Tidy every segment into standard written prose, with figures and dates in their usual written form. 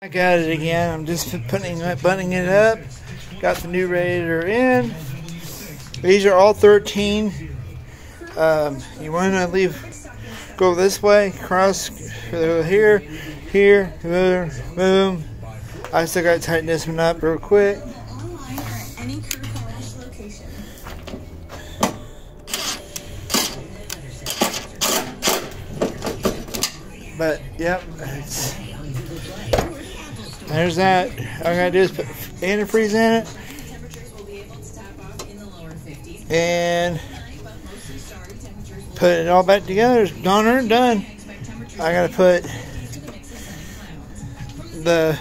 I got it again. I'm just buttoning it up. Got the new radiator in. These are all 13. You want to go this way, cross here, boom. I still got to tighten this one up real quick. But yep, there's that. All I gotta do is put antifreeze in it and put it all back together. It's done. I gotta put the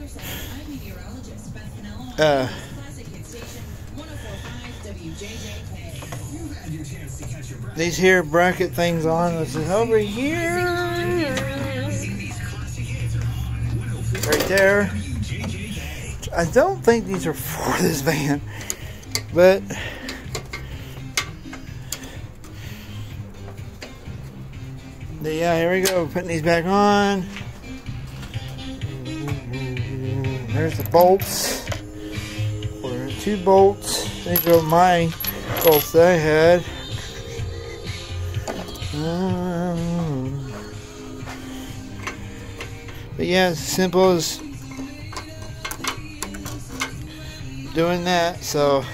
these here bracket things on. This is over here. Right there. I don't think these are for this van, but yeah, here we go. Putting these back on. There's the bolts. Or 2 bolts. These are my bolts that I had. But yeah, it's as simple as doing that. So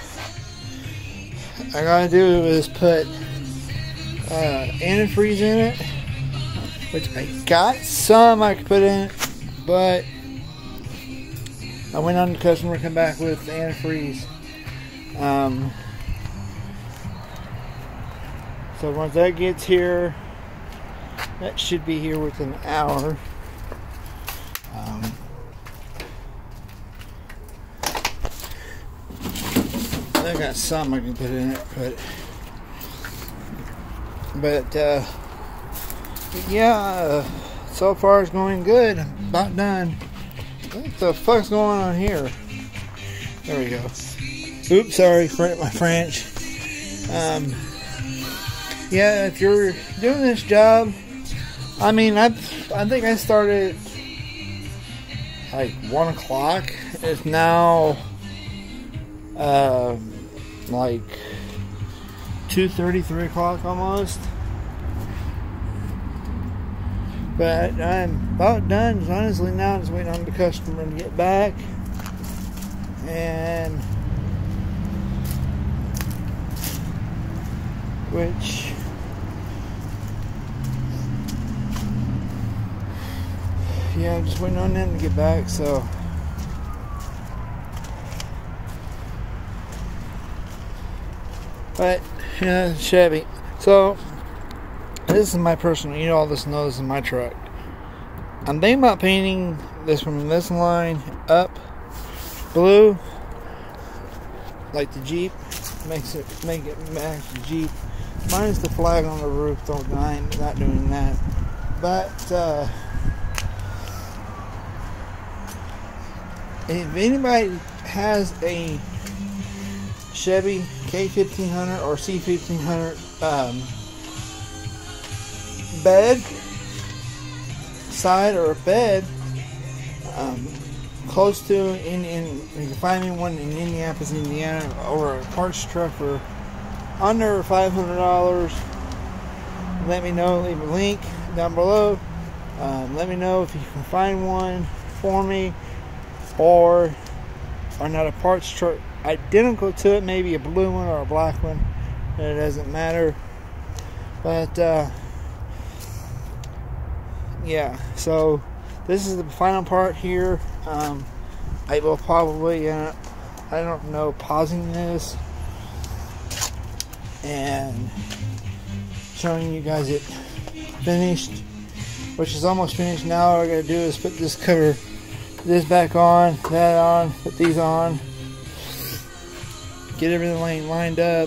I gotta do is put antifreeze in it, which I got some I could put in it, but I went on the customer come back with antifreeze. So once that gets here, that should be here within an hour. I got some I can put in it, but yeah, so far it's going good. I'm about done. What the fuck's going on here? There we go. Oops, sorry for my French. Yeah, if you're doing this job, I mean, I think I started like 1 o'clock. It's now like 2:30, 3 o'clock almost. But I'm about done. Honestly, now I'm just waiting on the customer to get back. And which yeah, I'm just waiting on them to get back, so but yeah, Chevy. So this is my personal, all this knows is my truck. I'm thinking about painting this from this line up blue, like the Jeep. Make it match the Jeep. Minus the flag on the roof. I'm not doing that. But if anybody has a Chevy K1500 or C1500 bed side or a bed close to you can find me one in Indianapolis, Indiana, or a parts truck for under $500. Let me know. Leave a link down below. Let me know if you can find one for me, or not a parts truck identical to it, maybe a blue one or a black one. It doesn't matter. But yeah, so this is the final part here. I will probably I don't know, pausing this and showing you guys it finished, which is almost finished now. All I gotta do is put this cover, this back on, that on, put these on, get everything lined up,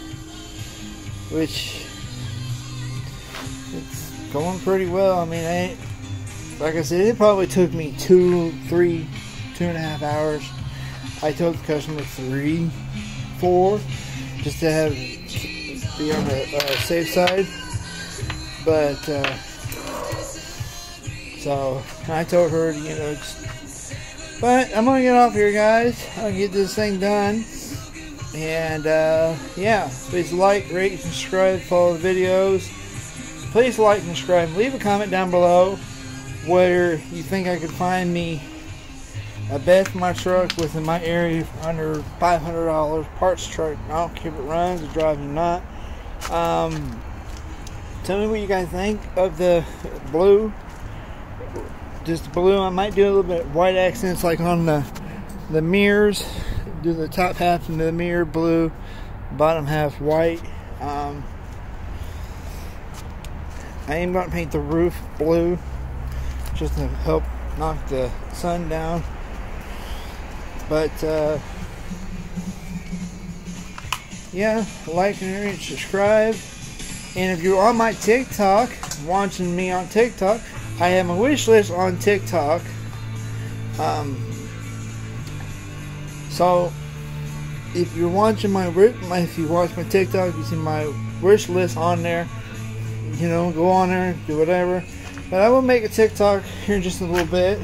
which it's going pretty well. I mean, like I said, it probably took me 2.5 hours. I told the customer 3, 4, just to be on the safe side. But so I told her, But I'm gonna get off here, guys. I'll get this thing done. And yeah, please like, rate, and subscribe, follow the videos. Please like and subscribe. Leave a comment down below where you think I could find me a bed for my truck within my area for under $500 parts truck. I don't care if it runs or drives or not. Tell me what you guys think of the blue. Just blue. I might do a little bit of white accents like on the mirrors. Do the top half into the mirror blue, bottom half white. I am going to paint the roof blue just to help knock the sun down. But yeah, like and subscribe. And if you're on my TikTok, watching me on TikTok, I have a wish list on TikTok. So if you're watching if you watch my TikTok, you see my wish list on there. You know, go on there, do whatever. But I will make a TikTok here in just a little bit.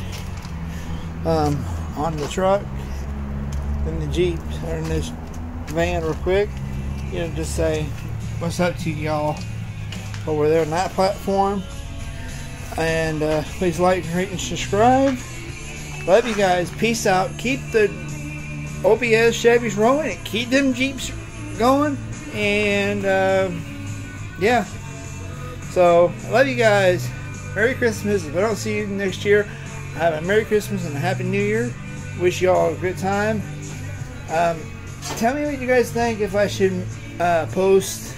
On the truck, in the Jeep, or in this van, real quick. You know, just say what's up to y'all over there on that platform. And please like, rate, and subscribe. Love you guys. Peace out. Keep the OBS Chevys rolling and keep them Jeeps going. And yeah. So I love you guys. Merry Christmas. If I don't see you next year, have a Merry Christmas and a Happy New Year. Wish you all a good time. Tell me what you guys think if I should post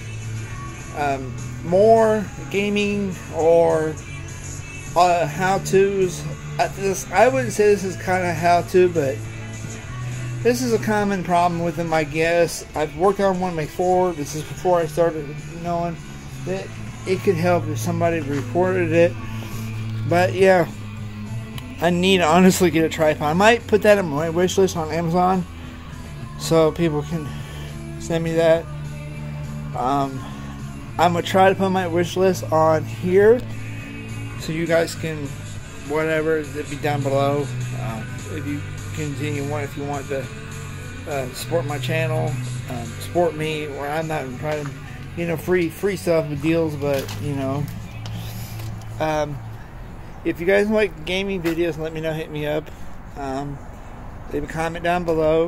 more gaming or how-tos. I wouldn't say this is kind of how-to, but this is a common problem within my guests. I've worked on one before. This is before I started knowing that it could help if somebody reported it. But yeah, I need to honestly get a tripod. I might put that on my wish list on Amazon so people can send me that. I'm gonna try to put my wish list on here so you guys can whatever it'd be down below. If you continue if you want to support my channel, support me, where I'm not trying to free stuff with deals, but if you guys like gaming videos, let me know. Hit me up. Leave a comment down below.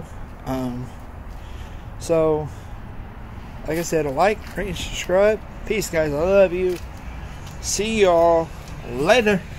So like I said, like, rate, and subscribe. Peace, guys. I love you. See y'all later.